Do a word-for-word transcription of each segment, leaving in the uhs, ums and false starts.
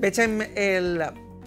Vegem el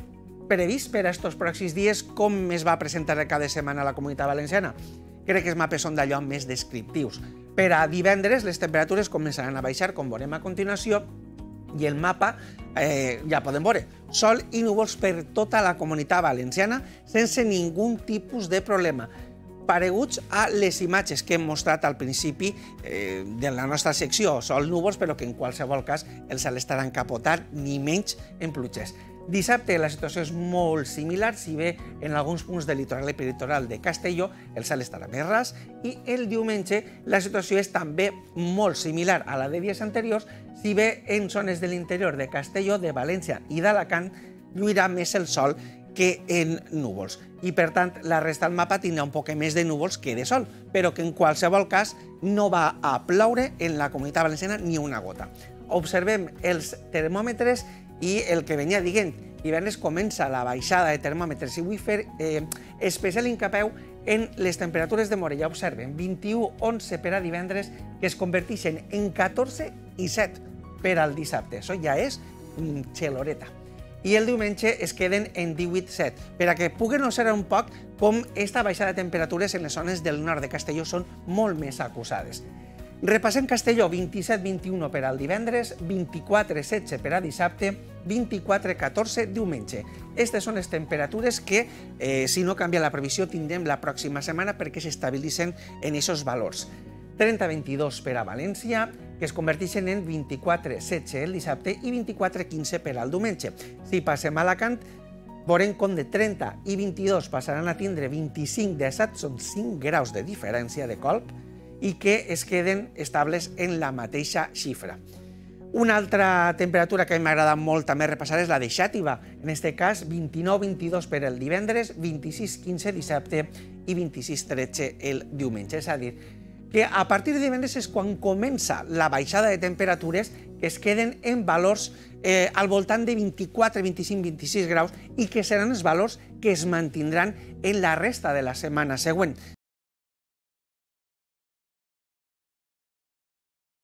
previst per a aquests pròxims dies com es va presentar cada setmana a la Comunitat Valenciana. Crec que els mapes són d'allò més descriptius. Per a divendres les temperatures començaran a baixar, com veurem a continuació, i el mapa eh, ja podem veure sol i núvols per tota la Comunitat Valenciana sense ningú tipus de problema, pareguts a les imatges que hem mostrat al principi eh, de la nostra secció, sol núvols, però que en qualsevol cas el cel estarà encapotat, ni menys en pluges. Dissabte la situació és molt similar, si bé en alguns punts del litoral i peritoral de Castelló el cel estarà més ras, i el diumenge la situació és també molt similar a la de dies anteriors, si bé en zones de l'interior de Castelló, de València i d'Alacant lluirà més el sol que en núvols. I, per tant, la resta del mapa tindrà un poc més de núvols que de sol, però que en qualsevol cas no va a ploure en la Comunitat Valenciana ni una gota. Observem els termòmetres i el que venia dient, divendres comença la baixada de termòmetres i vull fer eh, especial incapeu en les temperatures de Morella. Observen, vint-i-u coma onze per a divendres, que es converteixen en catorze i set per al dissabte. Això ja és mm, xeloreta. I el diumenge es queden en divuit coma set, per a que puguen observar un poc com aquesta baixada de temperatures en les zones del nord de Castelló són molt més acusades. Repassem Castelló, vint-i-set coma vint i u per al divendres, vint-i-quatre coma setze per a dissabte, vint-i-quatre coma catorze diumenge. Aquestes són les temperatures que, eh, si no canvia la previsió, tindrem la pròxima setmana perquè s'estabilitzen en aquests valors. trenta coma vint-i-dos per a València, que es converteixen en vint-i-quatre coma setze el dissabte i vint-i-quatre coma quinze per al diumenge. Si passem a Alacant, veurem com de trenta i vint-i-dos passaran a tindre vint-i-cinc de set, són cinc graus de diferència de colp, i que es queden estables en la mateixa xifra. Una altra temperatura que m'agrada molt també repassar és la de Xàtiva, en aquest cas vint-i-nou coma vint-i-dos per el divendres, vint-i-sis coma quinze dissabte i vint-i-sis coma tretze el diumenge. És a dir, que a partir de divendres és quan comença la baixada de temperatures que es queden en valors eh, al voltant de vint-i-quatre, vint-i-cinc, vint-i-sis graus i que seran els valors que es mantindran en la resta de la setmana següent.